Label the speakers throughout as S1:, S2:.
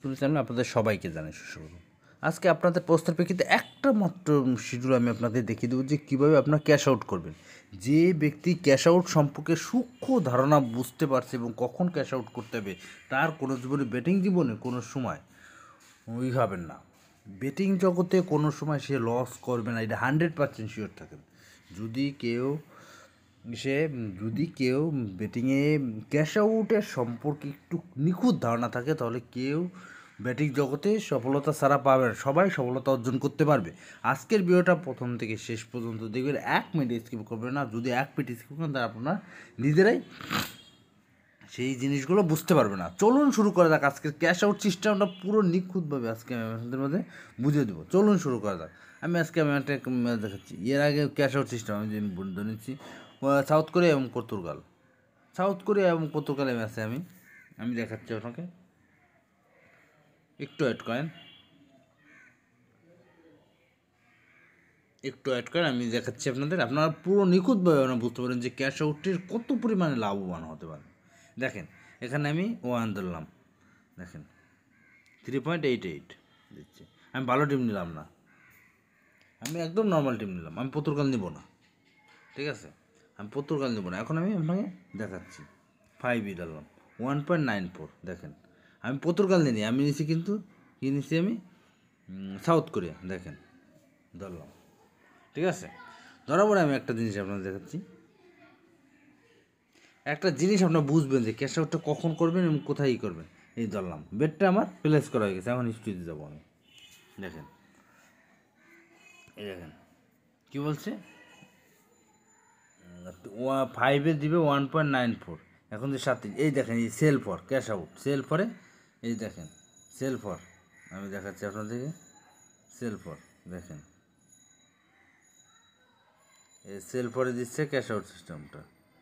S1: চ্যানেলে আপনাদের সবাইকে জানাই সুস্বাগত। আজকে আপনাদের প্রশ্নের প্রেক্ষিতে একটা মাত্র শিডিউল আমি আপনাদের দেখিয়ে দেবো যে কীভাবে আপনার ক্যাশ আউট করবেন। যে ব্যক্তি ক্যাশ আউট সম্পর্কে সূক্ষ্ম ধারণা বুঝতে পারছে এবং কখন ক্যাশ আউট করতে হবে, তার কোনো জীবনে কোনো সময় ওই হবেন না। বেটিং জগতে কোনো সময় সে লস করবে না, এটা 100% শিওর থাকেন। যদি কেউ বেটিংয়ে ক্যাশ আউটের সম্পর্কে একটু নিখুঁত ধারণা থাকে, তাহলে কেউ ব্যাটিং জগতে সফলতা ছাড়া পাবে না, সবাই সফলতা অর্জন করতে পারবে। আজকের ভিডিওটা প্রথম থেকে শেষ পর্যন্ত দেখবেন, 1 মিনিট স্কিপ করবেন না। যদি 1 মিনিট স্কিপ করেন তাহলে আপনারা নিজেরাই সেই জিনিসগুলো বুঝতে পারবে না। চলুন শুরু করা যাক। আজকের ক্যাশ আউট সিস্টেমটা পুরো নিখুঁতভাবে আজকে আমি আপনাদের মধ্যে বুঝিয়ে দেবো। চলুন শুরু করা যাক। আমি একটা ম্যাচ দেখাচ্ছি। এর আগে ক্যাশ আউট সিস্টেম আমি যে ধরে নিচ্ছি সাউথ কোরিয়া এবং পর্তুগালের ম্যাচে আমি দেখাচ্ছি আপনাকে। একটু অ্যাড করেন আমি দেখাচ্ছি আপনারা পুরো নিখুঁতভাবে বুঝতে পারেন যে ক্যাশ আউটের কত পরিমাণে লাভবান হতে পারে। দেখেন, এখানে আমি 1 ধরলাম, দেখেন 3.88 দিচ্ছি। আমি ভালো টিম নিলাম না, আমি একদম নর্মাল টিম নিলাম। আমি পর্তুগাল নিব না, ঠিক আছে? আমি পর্তুগাল নেব না। এখন আমি আপনাকে দেখাচ্ছি 5 ধরলাম, 1.94। দেখেন, আমি পর্তুগাল নিই, আমি নিছি কিন্তু কী নিছি আমি সাউথ কোরিয়া। দেখেন ধরলাম, ঠিক আছে? ধরার পরে আমি একটা জিনিস আপনাদের দেখাচ্ছি। একটা জিনিস আপনারা বুঝবেন যে ক্যাশ আউটটা কখন করবেন এবং কোথায় করবেন। এই ধরলাম, বেডটা আমার প্লেস করা হয়ে গেছে। এখন হিস্ট্রিতে যাবো আমি। দেখেন, এই দেখেন কী বলছে, 5 দিবে 1.94। এখন যে 7, এই দেখেন এই sell for cash out, sale ফরে এই দেখেন সেল ফর, আমি দেখাচ্ছি আপনাদেরকে সেল ফর। দেখেন এই সেল ফরে দিচ্ছে ক্যাশ আউট সিস্টেমটা,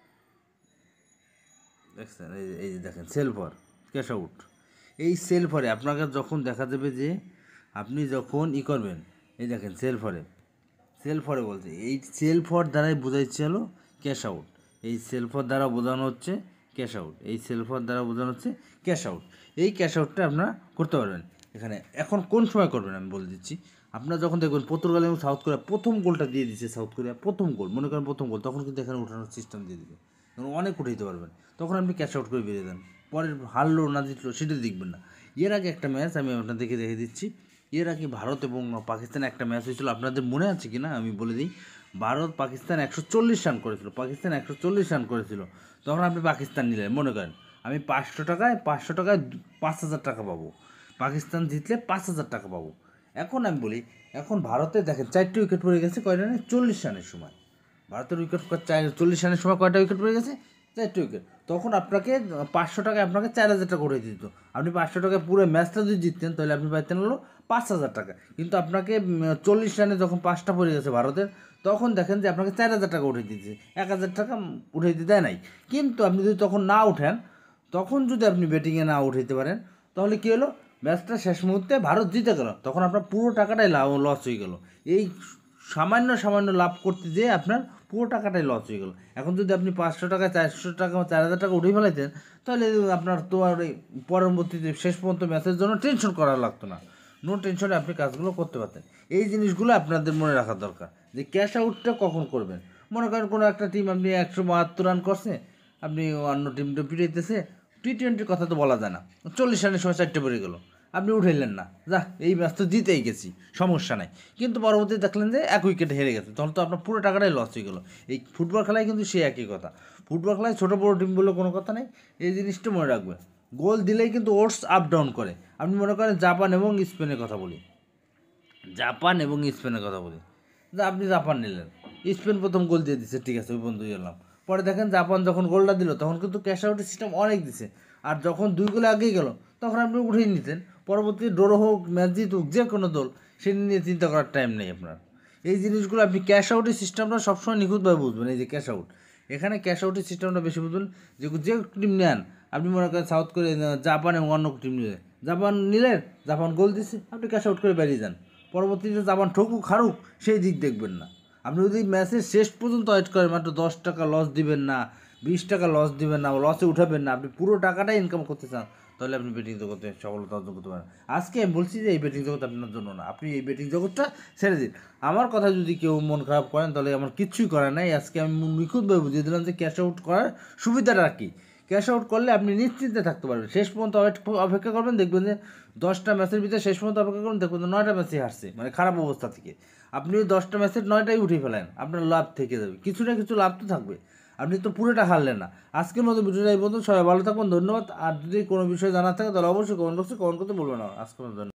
S1: দেখছেন? এই যে দেখেন সেল ফর ক্যাশ আউট। এই সেল ফরে আপনাকে যখন দেখা যাবে যে আপনি যখন করবেন, এই দেখেন সেল ফরে বলছে, এই সেল ফর দ্বারাই বোঝাইছে হলো ক্যাশ আউট। এই সেল ফর দ্বারা বোঝানো হচ্ছে ক্যাশ আউট, এই সেল ফর দ্বারা বোঝানো হচ্ছে ক্যাশ আউট। এই ক্যাশ আউটটা আপনারা করতে পারবেন এখানে। এখন কোন সময় করবেন আমি বলে দিচ্ছি। আপনারা যখন দেখবেন পর্তুগাল এবং সাউথ কোরিয়া প্রথম গোলটা দিয়ে দিচ্ছে, সাউথ কোরিয়া প্রথম গোল, মনে করেন প্রথম গোল, তখন কিন্তু এখানে উঠানোর সিস্টেম দিয়ে দিবে, অনেক উঠাইতে পারবেন। তখন আপনি ক্যাশ আউট করে বেরিয়ে দেন। পরের হারলো না জিতলো সেটা দেখবেন না। এর আগে একটা ম্যাচ আমি আপনাদেরকে দেখে দিচ্ছি। এর আগে ভারত এবং পাকিস্তান একটা ম্যাচ হয়েছিল, আপনাদের মনে আছে কি না আমি বলে দিই। ভারত পাকিস্তান 140 রান করেছিল, তখন আপনি পাকিস্তান নিলেন। মনে করেন আমি 500 টাকায় 5,000 টাকা পাবো, পাকিস্তান জিতলে 5,000 টাকা পাবো। এখন আমি বলি, এখন ভারতে দেখেন 4টে উইকেট পড়ে গেছে কয় রানে, 40 রানের সময়। ভারতের উইকেট 40 রানের সময় কয়টা উইকেট পড়ে গেছে, 4টে উইকেট। তখন আপনাকে 500 টাকায় আপনাকে 4,000 টাকা উঠে দিত। আপনি 500 টাকায় পুরো ম্যাচটা যদি জিততেন তাহলে আপনি পাইতেন হলো 5,000 টাকা। কিন্তু আপনাকে 40 রানে যখন 5টা পড়ে গেছে ভারতের, তখন দেখেন যে আপনাকে 4,000 টাকা উঠে দিচ্ছে, 1,000 টাকা উঠে দিতে দেয় নাই। কিন্তু আপনি যদি তখন না উঠেন, তখন যদি আপনি ব্যাটিংয়ে না উঠাইতে পারেন, তাহলে কী হলো, ম্যাচটা শেষ মুহূর্তে ভারত জিতে গেল, তখন আপনার পুরো টাকাটাই লস হয়ে গেল। এই সামান্য লাভ করতে যেয়ে আপনার পুরো টাকাটাই লস হয়ে গেল। এখন যদি আপনি 500 টাকা 400 টাকা 4,000 টাকা উঠে ফেলাইতেন, তাহলে আপনার তো আর এই পরবর্তীতে শেষ পর্যন্ত ম্যাচের জন্য টেনশন করা লাগতো না। নো টেনশনে আপনি কাজগুলো করতে পারতেন। এই জিনিসগুলো আপনাদের মনে রাখা দরকার যে ক্যাশ আউটটা কখন করবেন। মনে করেন কোনো একটা টিম আপনি 172 রান করছে, আপনি অন্য টিমটা পিটাইতেছে, T20 কথা তো বলা যায় না, 40 রানের সময় 4টে পড়ে গেল, আপনি উঠাইলেন না, যা এই ম্যাচ তো জিতেই গেছি, সমস্যা নাই। কিন্তু পরবর্তীতে দেখলেন যে 1 উইকেটে হেরে গেছে, তখন তো আপনার পুরো টাকাটাই লস হয়ে গেলো। এই ফুটবল খেলায় কিন্তু সেই একই কথা। ফুটবল খেলায় ছোটো বড়ো টিম বলে কোনো কথা নেই, এই জিনিসটা মনে রাখবে। গোল দিলেই কিন্তু ওটস আপ ডাউন করে। আপনি মনে করেন জাপান এবং স্পেনের কথা বলি, যে আপনি জাপান নিলেন, স্পেন প্রথম গোল দিয়ে দিচ্ছে, ঠিক আছে, ওই বন্ধু গেলাম। পরে দেখেন জাপান যখন গোলটা দিল, তখন কিন্তু ক্যাশ আউটের সিস্টেম অনেক দিছে। আর যখন 2 গোলে আগেই গেল, তখন আপনি উঠেই নিতেন। পরবর্তী ড্র হোক ম্যাচ জিতুক যে কোনো দল, সেটা নিয়ে চিন্তা করার টাইম নেই আপনার। এই জিনিসগুলো আপনি ক্যাশ আউটের সিস্টেমটা সবসময় নিখুঁতভাবে বুঝবেন। এই যে ক্যাশ আউট, এখানে ক্যাশ আউটের সিস্টেমটা বেশি বুঝবেন। যে টিম নেন, আপনি মনে করেন সাউথ কোরিয়া, জাপান এবং অন্য টিম নিলেন, জাপান নিলেন, জাপান গোল দিচ্ছে, আপনি ক্যাশ আউট করে বেরিয়ে যান। পরবর্তীতে জাপান ঠকুক হারুক সেই দিক দেখবেন না। আপনি যদি ম্যাচের শেষ পর্যন্ত ওয়েট করেন, মাত্র 10 টাকা লস দিবেন না, 20 টাকা লস দিবেন না, লসে উঠাবেন না, আপনি পুরো টাকাটাই ইনকাম করতে চান, তাহলে আপনি বেটিং জগতে সফলতা অর্জন করতে পারেন। আজকে আমি বলছি যে এই বেটিং জগৎ আপনার জন্য না, আপনি এই বেটিং জগৎটা ছেড়ে দিন। আমার কথা যদি কেউ মন খারাপ করেন তাহলে আমার কিচ্ছুই করার নাই। আজকে আমি নিখুঁতভাবে বুঝিয়ে দিলাম যে ক্যাশ আউট করার সুবিধাটা কী। ক্যাশ আউট করলে আপনি নিশ্চিন্তে থাকতে পারবেন। শেষ পর্যন্ত অপেক্ষা করবেন, দেখবেন যে 10টা ম্যাচের ভিতরে শেষ পর্যন্ত অপেক্ষা করবেন, দেখবেন যে 9টা ম্যাচই হারছে, মানে খারাপ অবস্থা থেকে। আপনি 10টা ম্যাচের 9টাই উঠে ফেলেন, আপনার লাভ থেকে যাবে, কিছু না কিছু লাভ তো থাকবে। আপনি তো পুরোটা হারলেন না। আজকের মতো ভিডিওটা এই পর্যন্ত, সবাই ভালো থাকবেন, ধন্যবাদ। আর যদি কোনো বিষয় জানার থাকে তাহলে অবশ্যই কমেন্ট বক্সে কমেন্ট করতে বলবেন না। আজকের মতো ধন্যবাদ।